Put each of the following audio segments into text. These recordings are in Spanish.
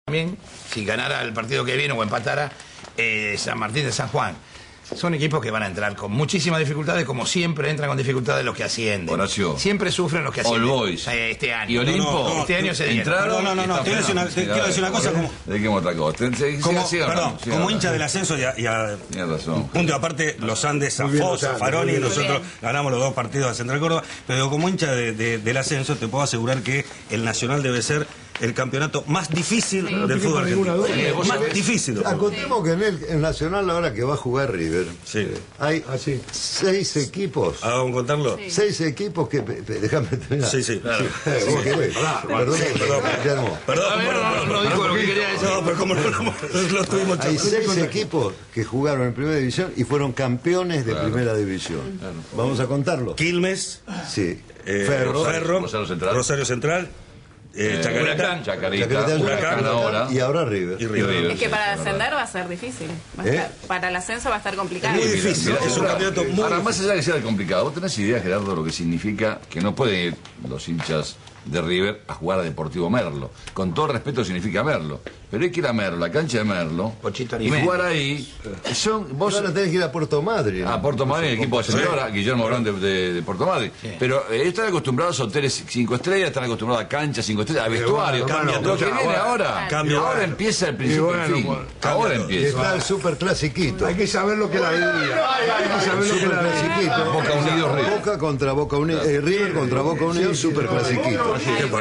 También, si ganara el partido que viene o empatara, San Martín de San Juan. Son equipos que van a entrar con muchísimas dificultades, como siempre entran con dificultades los que ascienden. Horacio. Siempre sufren los que ascienden. All Boys. Este año. Y Olimpo. Este año se dieron. Entraron. No. Quiero decir una cosa como... Dediquemos otra cosa. Como hincha del ascenso Tienes razón. punto aparte, los Andes, Zaffaroni, y nosotros ganamos los 2 partidos a Central Córdoba, pero como hincha del ascenso te puedo asegurar que el Nacional debe ser el campeonato más difícil del fútbol argentino. Más difícil. Contemos que en el Nacional, ahora que va a jugar River, hay 6 equipos. ¿Vamos a contarlo? 6 equipos que... Déjame terminar. Sí. Claro. Perdón. No dijo lo que quería decir. No, pero como lo estuvimos... Hay 6 equipos que jugaron en Primera División y fueron campeones de Primera División. Vamos a contarlo. Quilmes, Sí. Ferro, Rosario Central. Chacarita, Huracán ahora. Y ahora River. Es que para ascender va a ser difícil. Para el ascenso va a estar complicado. Muy difícil. Es un campeonato muy Ahora, difícil. más allá de que sea complicado, ¿vos tenés idea, Gerardo, lo que significa que no pueden ir los hinchas de River a jugar a Deportivo Merlo? Con todo respeto significa Merlo. Pero hay que ir a Merlo, la cancha de Merlo, y jugar ahí. Vos ahora tenés que ir a Puerto Madryn. A Puerto Madryn, el equipo de señora, Guillermo Brón de Puerto Madryn. Pero están acostumbrados a hoteles 5 estrellas, están acostumbrados a canchas 5 estrellas, a vestuario. Lo que viene ahora, ahora empieza el principio del fin. Ahora empieza. Está el super clasiquito. Hay que saber lo que la vida. Hay que saber lo que la vida. Boca Unidos River. Boca contra Boca Unidos. River contra Boca Unidos, super clasiquito.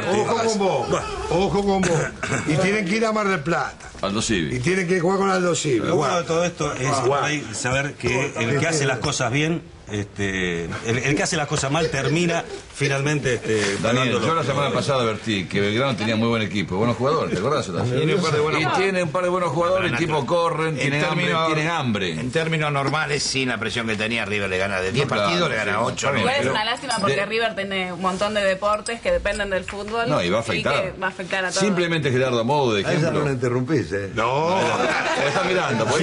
Ojo con vos. Y tienen que ir a Mar del Plata. Aldo Civi. Y tienen que jugar con Aldo Civi. Lo bueno de todo esto es saber que el que hace las cosas bien, el que hace las cosas mal termina finalmente Daniel, yo la semana pasada advertí que Belgrano tenía muy buen equipo, buenos jugadores, ¿te acordás? Tiene un par de buenos jugadores, el tipo corren, tienen hambre. En términos normales, sin la presión que tenía, River le gana de 10 partidos, le gana 8. Igual es una lástima porque River tiene un montón de deportes que dependen del fútbol. No, y va a afectar. Que va a afectar a todos. Simplemente, Gerardo, a modo de A esa ejemplo. no la interrumpís, ¿eh? No. Me está mirando, pues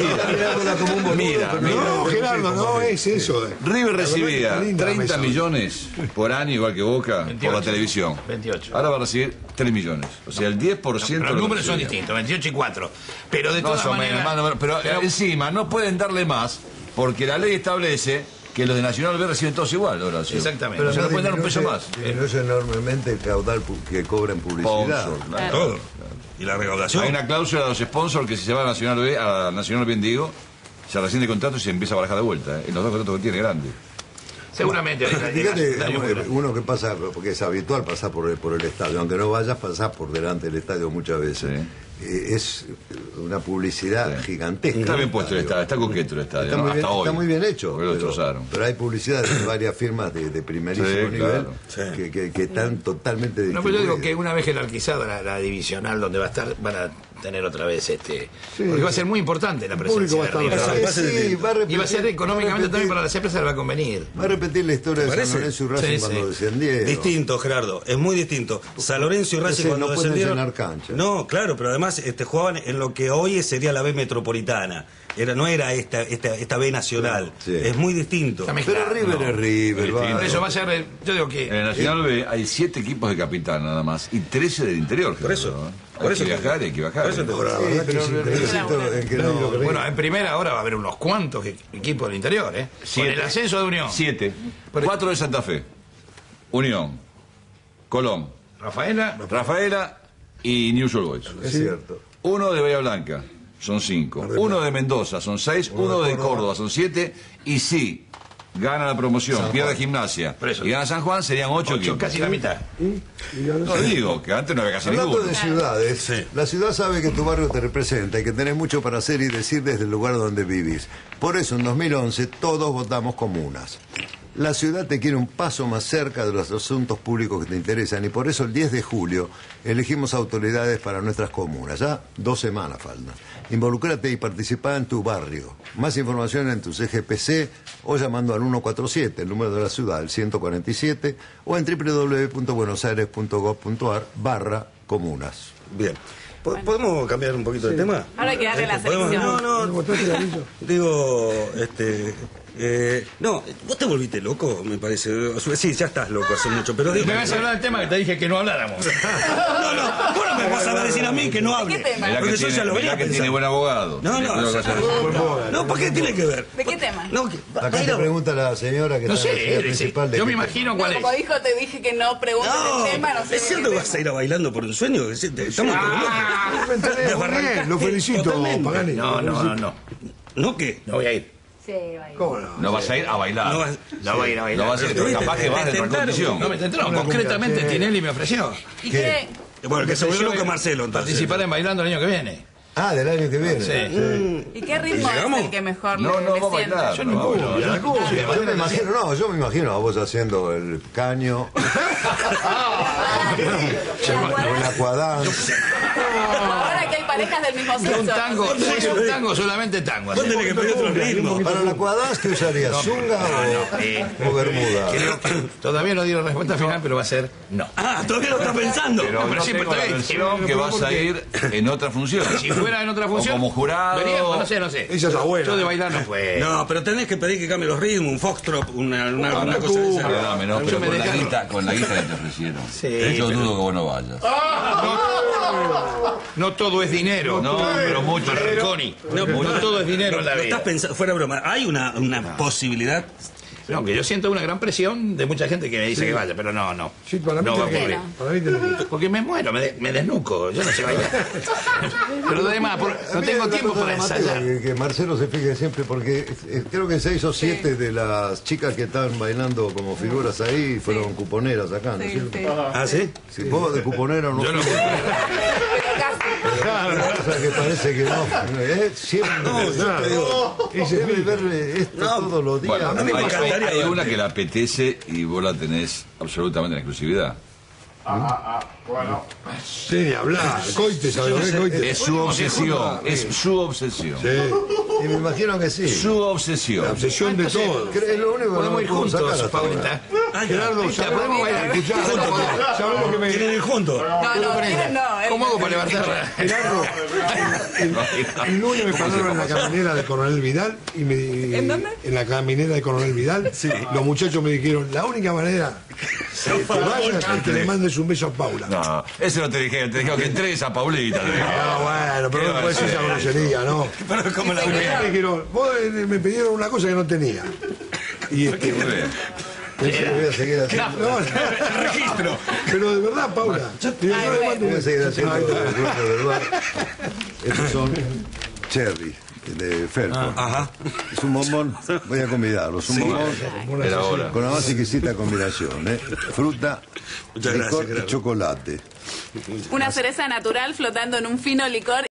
mira. No, Gerardo, no es eso. River recibía Linda 30 mesa. millones por año, igual que Boca, 28. por la televisión. 28. Ahora va a recibir 3 millones. O sea, el 10% Pero de los lo números que son recibía. distintos, 28 y 4. Pero de todas Más o menos, maneras... pero encima no pueden darle más porque la ley establece que los de Nacional B reciben todos igual, Horacio. Exactamente. Pero se no pueden dar un peso más. Disminuye enormemente el caudal que cobran publicidad. Sponsor, claro. todo. Y la recaudación. Hay una cláusula de los sponsors que si se va a Nacional B, a Nacional B, digo, se rescinde el contrato y se empieza a barajar de vuelta. En los 2 contratos que tiene grande. Seguramente. Fíjate, uno que pasa, porque es habitual pasar por el estadio, aunque no vayas, pasás por delante del estadio muchas veces. Sí. Es una publicidad gigantesca. Está bien puesto el estadio, está coqueto el estadio. Está muy, bien, hasta hoy. está muy bien hecho. Porque lo destrozaron. Pero hay publicidad de varias firmas de primerísimo nivel que están totalmente No, distribuidas. pero yo digo que una vez generalizada la divisional donde va a estar, van a tener otra vez porque va a ser muy importante la presencia de River. Y va a ser económicamente también para las empresas le va a convenir. Va a repetir la historia de San Lorenzo y Racing cuando descendieron. Distinto, Gerardo, es muy distinto. San Lorenzo y Racing cuando no pueden descendieron... llenar cancha. No, claro, pero además jugaban en lo que hoy sería la B metropolitana. No era esta B nacional. Sí. Es muy distinto. Pero River es River. Por eso va a ser, yo digo que... En el Nacional B hay 7 equipos de capital nada más y 13 del interior. Por eso. Hay que viajar, hay que bajar. Bueno, en primera ahora va a haber unos cuantos equipos del interior, ¿eh? Con el ascenso de Unión. 7. 4 de Santa Fe. Unión. Colón. Rafaela y News All Boys. Es cierto. 1 de Bahía Blanca, son 5. 1 de Mendoza, son 6. 1 de Córdoba, son 7. Y si gana la promoción, pierde Gimnasia y gana San Juan, serían 8 equipos. Casi la mitad. No digo, que antes no había casi Hablando ninguno. de ciudades, la ciudad sabe que tu barrio te representa y que tenés mucho para hacer y decir desde el lugar donde vivís. Por eso en 2011 todos votamos comunas. La ciudad te quiere un paso más cerca de los asuntos públicos que te interesan y por eso el 10 de julio elegimos autoridades para nuestras comunas. Ya 2 semanas faltan. Involúcrate y participa en tu barrio. Más información en tu CGPC o llamando al 147, el número de la ciudad, el 147, o en www.buenosaires.gov.ar/comunas. Bien. ¿Podemos cambiar un poquito de tema? Ahora hay que darle la selección. No. Digo, No, vos te volviste loco, me parece. Sí, ya estás loco hace mucho, pero digo... Me vas a hablar del tema que te dije que no habláramos. No, vos no me vas a decir a mí que no hable. Porque yo ya lo veía que tiene buen abogado. No, ¿por qué tiene que ver? ¿De qué tema? Acá te pregunta la señora que No está en la sé, sede principal de yo me qué imagino cuál es. Como dijo, te dije que no preguntes el tema, no sé. ¿Es cierto que vas a ir a bailando por un sueño? Estamos todos locos. Lo felicito, Pagani. No. ¿No qué? No voy a ir. Sí, va a ir. ¿Cómo no? No vas a ir a bailar. No voy a ir a bailar. No vas a ir, capaz que vas de otra condición. No me tentaron. Concretamente, Tinelli me ofreció ¿Y qué? Bueno, que se volvió loco Marcelo, entonces. participar en Bailando el año que viene. Del año que viene. Sí. ¿Y qué ritmo es el que mejor No, le va a siente? bailar. Yo no puedo. Yo me imagino a vos haciendo el caño, el aquadance. Ahora que hay parejas del mismo sexo. Un tango, es un tango, solamente tango. Vos tenés que pedir otro ritmo. Para el aquadance, ¿qué usarías? ¿Zunga o bermuda? Todavía no dieron respuesta final, pero va a ser no. Todavía lo estás pensando. Pero pero no siempre tengo la está bien. versión que vas a ir en otra función. Si fuera en otra función. O como jurado. Veríamos, no sé. Esa es la buena. Yo de bailar no puedo. No, pero tenés que pedir que cambie los ritmos, un foxtrot, una cosa de esa. Perdóname, no, pero con la guita que te ofrecieron. Sí, Yo dudo que vos no vayas. No todo es dinero. No, pero mucho. Marconi. No todo es dinero en la Estás vida. pensando, fuera broma, hay una posibilidad. No, que yo siento una gran presión de mucha gente que me dice que vaya, pero no. Sí, para mí No va a te ocurrir. Para mí te lo digo. Porque me muero, me desnuco, yo no sé bailar. Pero además, no tengo tiempo para ensayar. Que Marcelo se fije siempre, porque creo que 6 o 7 de las chicas que están bailando como figuras ahí fueron cuponeras acá, ¿no es cierto? ¿Ah, sí? Si vos de cuponera no. Yo no. O sea, que parece que no. Siempre. Yo te digo. Debe ver esto todos los días. Bueno, hay una que la apetece y vos la tenés absolutamente en exclusividad. Bueno. Sí, ni hablar. Coite, ¿sabes lo que es coite? Es su obsesión, es su obsesión. Sí. Y me imagino que sí. Su obsesión. La obsesión de todo. Es lo único que Podemos ir no puedo sacar juntos, hasta ahora. Paulita. Gerardo, podemos bailar. escuchá, ¿sabés lo que me... ¿Quieren ir juntos? ¿Cómo hago para levantarla? Gerardo, el lunes me pararon en la caminera de Coronel Vidal y me... ¿En dónde? En la caminera de Coronel Vidal. Los muchachos me dijeron, la única manera de que vayas es que le mandes un beso a Paula. No, ese no te dijeron que entregues a Paulita. Te dijeron. Bueno, pero no puedes esa grosería, ¿no? Pero como la Me dijeron, vos me pidieron una cosa que no tenía. Y Muy bien. Voy a seguir haciendo. no, el registro. Pero de verdad, Paula. Yo le mando Voy a un seguir beso. haciendo el grupo del bar. Estos son cherry de Felpo. Ajá. Es un bombón, voy a convidarlos. Un bombón Era hora. con la más exquisita combinación, Fruta, Muchas licor gracias, y chocolate. Una cereza natural flotando en un fino licor